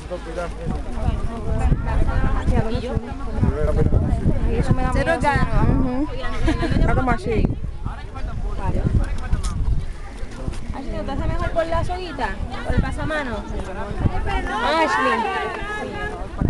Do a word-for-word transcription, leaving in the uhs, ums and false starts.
Ay, eso me da miedo. A tomar, sí. Ashley, ¿te hace mejor por la soguita? ¿Por el pasamano? Ashley.